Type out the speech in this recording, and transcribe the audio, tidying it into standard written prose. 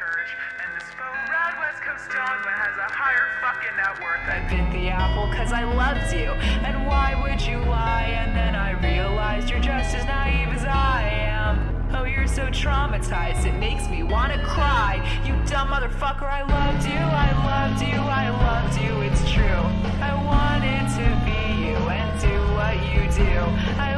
church, and this rad West Coast dog has a higher fucking net worth. I bit the apple cause I loved you, and why would you lie? And then I realized you're just as naive as I am. Oh, you're so traumatized, it makes me wanna cry. You dumb motherfucker, I loved you, I loved you, I loved you, it's true. I wanted to be you and do what you do. I